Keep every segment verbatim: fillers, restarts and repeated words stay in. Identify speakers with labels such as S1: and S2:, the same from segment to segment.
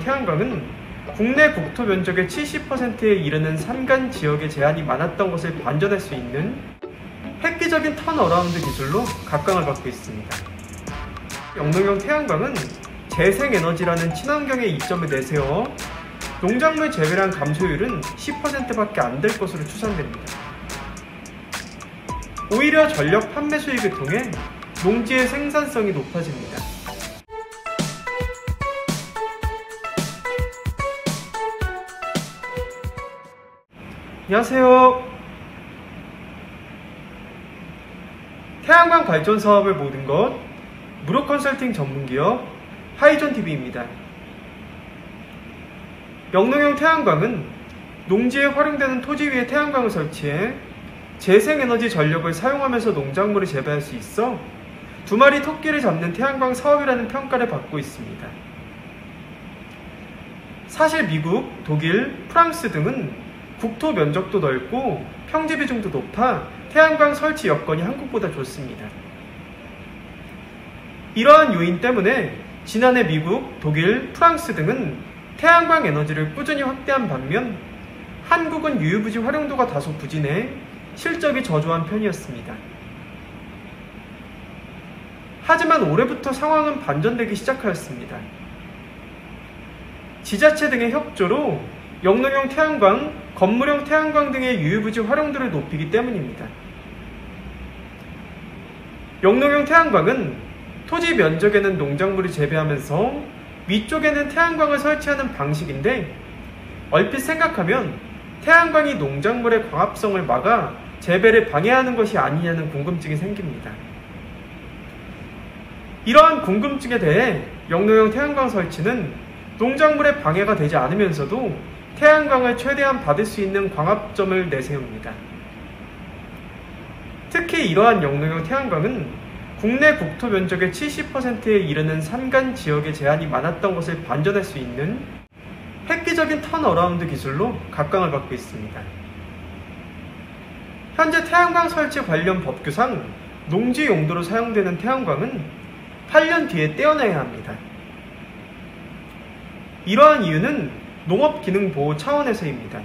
S1: 태양광은 국내 국토 면적의 칠십 퍼센트에 이르는 산간 지역에 제한이 많았던 것을 반전할 수 있는 획기적인 턴어라운드 기술로 각광을 받고 있습니다. 영농형 태양광은 재생에너지라는 친환경의 이점을 내세워 농작물 재배량 감소율은 십 퍼센트밖에 안 될 것으로 추산됩니다. 오히려 전력 판매 수익을 통해 농지의 생산성이 높아집니다. 안녕하세요. 태양광 발전 사업을 모든 것 무료 컨설팅 전문기업 하이존티비입니다. 영농형 태양광은 농지에 활용되는 토지 위에 태양광을 설치해 재생에너지 전력을 사용하면서 농작물을 재배할 수 있어 두 마리 토끼를 잡는 태양광 사업이라는 평가를 받고 있습니다. 사실 미국, 독일, 프랑스 등은 국토 면적도 넓고 평지 비중도 높아 태양광 설치 여건이 한국보다 좋습니다. 이러한 요인 때문에 지난해 미국, 독일, 프랑스 등은 태양광 에너지를 꾸준히 확대한 반면 한국은 유유부지 활용도가 다소 부진해 실적이 저조한 편이었습니다. 하지만 올해부터 상황은 반전되기 시작하였습니다. 지자체 등의 협조로 영농형 태양광, 건물형 태양광 등의 유유부지 활용도를 높이기 때문입니다. 영농형 태양광은 토지 면적에는 농작물을 재배하면서 위쪽에는 태양광을 설치하는 방식인데 얼핏 생각하면 태양광이 농작물의 광합성을 막아 재배를 방해하는 것이 아니냐는 궁금증이 생깁니다. 이러한 궁금증에 대해 영농형 태양광 설치는 농작물의 방해가 되지 않으면서도 태양광을 최대한 받을 수 있는 광합점을 내세웁니다. 특히 이러한 영농형 태양광은 국내 국토 면적의 칠십 퍼센트에 이르는 산간 지역에 제한이 많았던 것을 반전할 수 있는 획기적인 턴어라운드 기술로 각광을 받고 있습니다. 현재 태양광 설치 관련 법규상 농지 용도로 사용되는 태양광은 팔 년 뒤에 떼어내야 합니다. 이러한 이유는 농업기능보호 차원에서입니다.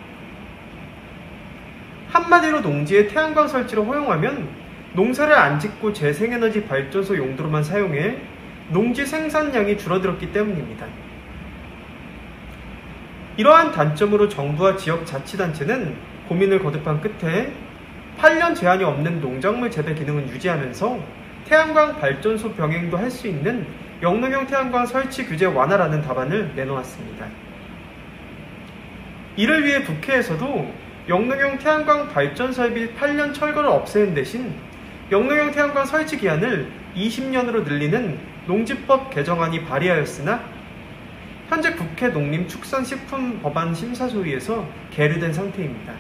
S1: 한마디로 농지에 태양광 설치를 허용하면 농사를 안 짓고 재생에너지 발전소 용도로만 사용해 농지 생산량이 줄어들었기 때문입니다. 이러한 단점으로 정부와 지역자치단체는 고민을 거듭한 끝에 팔 년 제한이 없는 농작물 재배 기능은 유지하면서 태양광 발전소 병행도 할 수 있는 영농형 태양광 설치 규제 완화라는 답안을 내놓았습니다. 이를 위해 국회에서도 영농형 태양광 발전 설비 팔 년 철거를 없애는 대신 영농형 태양광 설치 기한을 이십 년으로 늘리는 농지법 개정안이 발의하였으나 현재 국회 농림축산식품법안 심사소위에서 계류된 상태입니다.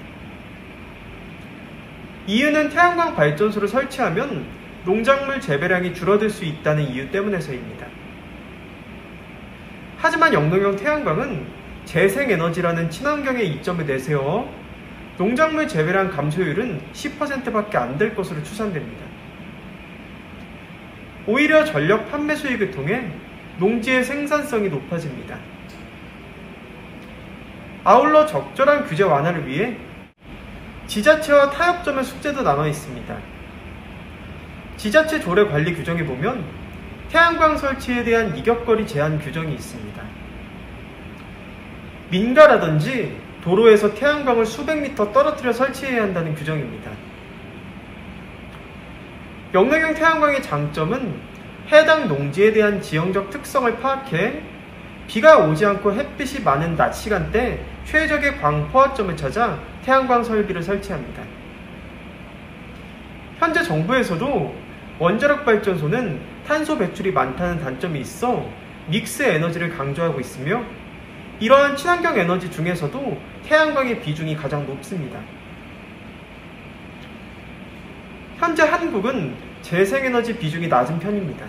S1: 이유는 태양광 발전소를 설치하면 농작물 재배량이 줄어들 수 있다는 이유 때문에서입니다. 하지만 영농형 태양광은 재생에너지라는 친환경의 이점을 내세워 농작물 재배량 감소율은 십 퍼센트밖에 안 될 것으로 추산됩니다. 오히려 전력 판매 수익을 통해 농지의 생산성이 높아집니다. 아울러 적절한 규제 완화를 위해 지자체와 타협점의 숙제도 나눠 있습니다. 지자체 조례 관리 규정에 보면 태양광 설치에 대한 이격거리 제한 규정이 있습니다. 민가라든지 도로에서 태양광을 수백 미터 떨어뜨려 설치해야 한다는 규정입니다. 영농형 태양광의 장점은 해당 농지에 대한 지형적 특성을 파악해 비가 오지 않고 햇빛이 많은 낮 시간대 최적의 광 포화점을 찾아 태양광 설비를 설치합니다. 현재 정부에서도 원자력 발전소는 탄소 배출이 많다는 단점이 있어 믹스 에너지를 강조하고 있으며 이러한 친환경 에너지 중에서도 태양광의 비중이 가장 높습니다. 현재 한국은 재생에너지 비중이 낮은 편입니다.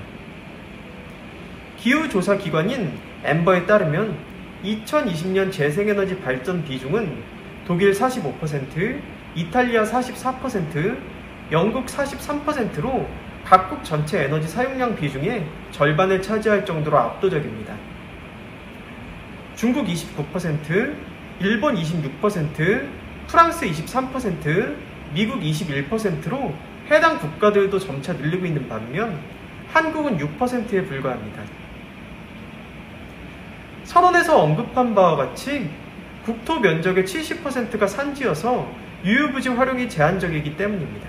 S1: 기후조사기관인 엠버에 따르면 이천이십 년 재생에너지 발전 비중은 독일 사십오 퍼센트, 이탈리아 사십사 퍼센트, 영국 사십삼 퍼센트로 각국 전체 에너지 사용량 비중의 절반을 차지할 정도로 압도적입니다. 중국 이십구 퍼센트, 일본 이십육 퍼센트, 프랑스 이십삼 퍼센트, 미국 이십일 퍼센트로 해당 국가들도 점차 늘리고 있는 반면 한국은 육 퍼센트에 불과합니다. 서론에서 언급한 바와 같이 국토 면적의 칠십 퍼센트가 산지여서 유유부지 활용이 제한적이기 때문입니다.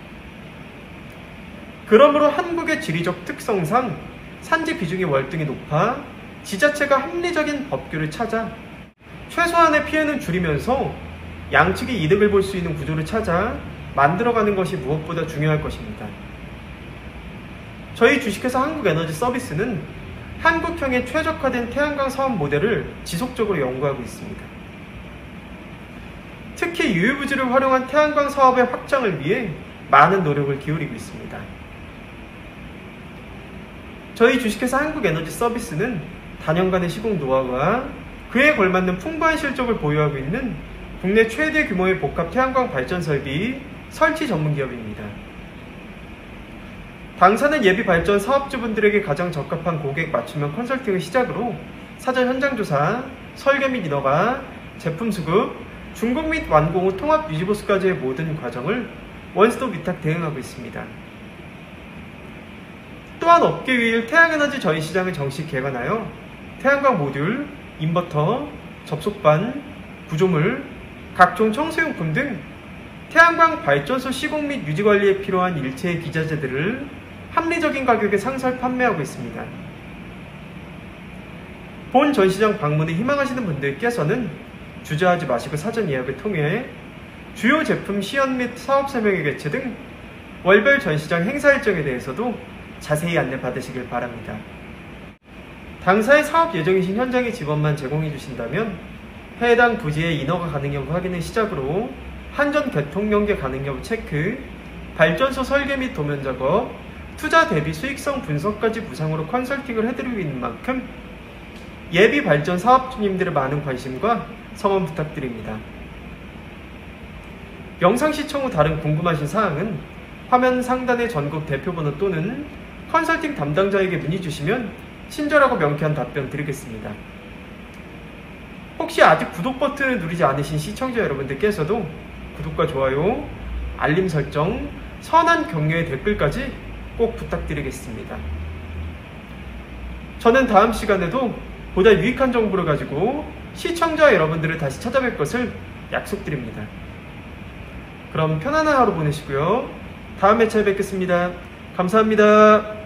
S1: 그러므로 한국의 지리적 특성상 산지 비중이 월등히 높아 지자체가 합리적인 법규를 찾아 최소한의 피해는 줄이면서 양측이 이득을 볼 수 있는 구조를 찾아 만들어가는 것이 무엇보다 중요할 것입니다. 저희 주식회사 한국에너지서비스는 한국형의 최적화된 태양광 사업 모델을 지속적으로 연구하고 있습니다. 특히 유유부지를 활용한 태양광 사업의 확장을 위해 많은 노력을 기울이고 있습니다. 저희 주식회사 한국에너지서비스는 다년간의 시공 노하우와 그에 걸맞는 풍부한 실적을 보유하고 있는 국내 최대 규모의 복합 태양광 발전 설비 설치 전문 기업입니다. 당사는 예비 발전 사업주분들에게 가장 적합한 고객 맞춤형 컨설팅을 시작으로 사전 현장 조사, 설계 및 인허가, 제품 수급, 준공 및 완공 후 통합 유지보수까지의 모든 과정을 원스톱 위탁 대응하고 있습니다. 또한 업계 유일 태양에너지 전시장을 정식 개관하여 태양광 모듈, 인버터, 접속반, 구조물, 각종 청소용품 등 태양광 발전소 시공 및 유지관리에 필요한 일체의 기자재들을 합리적인 가격에 상설 판매하고 있습니다. 본 전시장 방문을 희망하시는 분들께서는 주저하지 마시고 사전 예약을 통해 주요 제품 시연 및 사업 설명회 개최 등 월별 전시장 행사 일정에 대해서도 자세히 안내 받으시길 바랍니다. 당사의 사업 예정이신 현장의 지원만 제공해 주신다면 해당 부지의 인허가 가능 여부 확인을 시작으로 한전 개통 연계 가능 여부 체크, 발전소 설계 및 도면 작업, 투자 대비 수익성 분석까지 무상으로 컨설팅을 해드리고 있는 만큼 예비 발전 사업주님들의 많은 관심과 성원 부탁드립니다. 영상 시청 후 다른 궁금하신 사항은 화면 상단의 전국 대표번호 또는 컨설팅 담당자에게 문의 주시면 친절하고 명쾌한 답변 드리겠습니다. 혹시 아직 구독 버튼을 누르지 않으신 시청자 여러분들께서도 구독과 좋아요, 알림 설정, 선한 격려의 댓글까지 꼭 부탁드리겠습니다. 저는 다음 시간에도 보다 유익한 정보를 가지고 시청자 여러분들을 다시 찾아뵐 것을 약속드립니다. 그럼 편안한 하루 보내시고요. 다음 회차에 뵙겠습니다. 감사합니다.